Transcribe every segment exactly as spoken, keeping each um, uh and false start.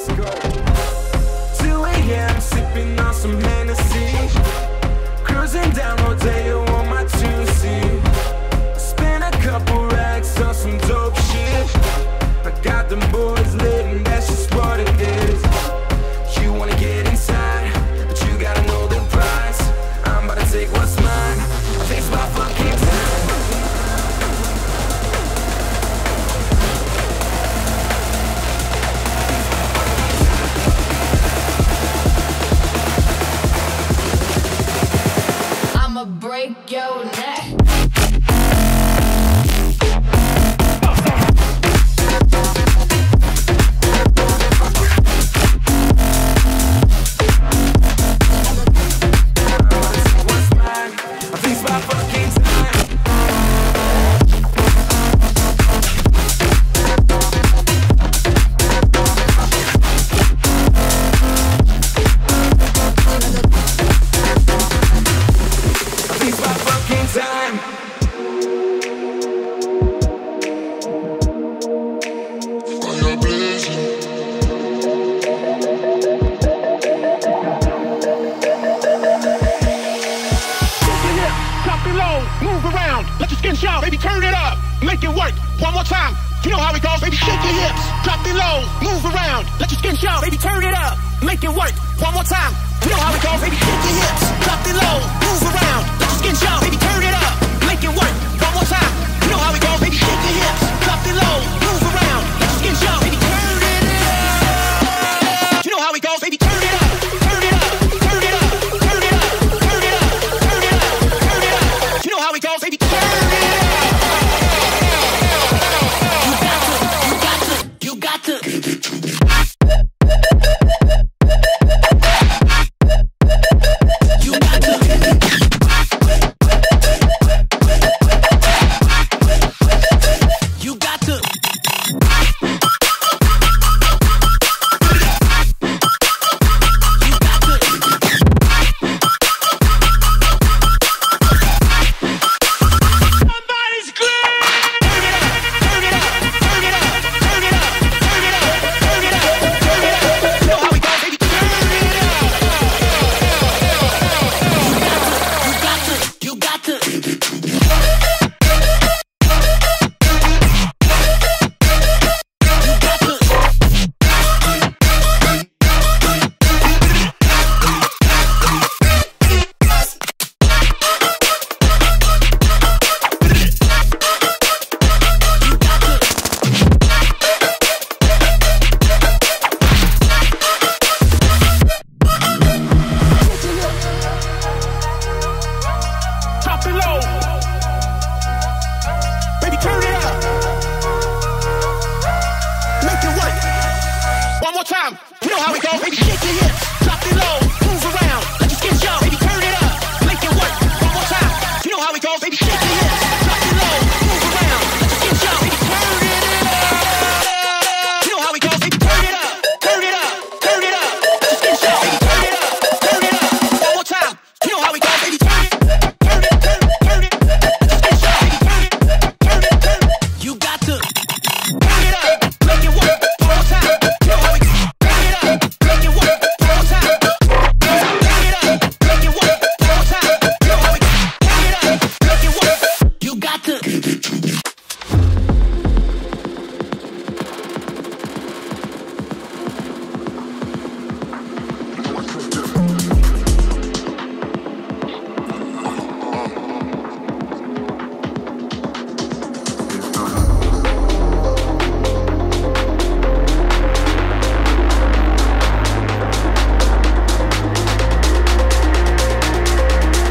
let's go. two A M sipping on some Hennessy, cruising down Rodeo on my two C. Spent a couple racks on some dope shit. I got them boys lit and that's just what it is. You wanna get inside, but you gotta know the price. I'm about to take what's mine. I think it's about fucking time. I'ma break your neck.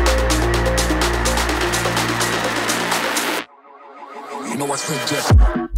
You know what's just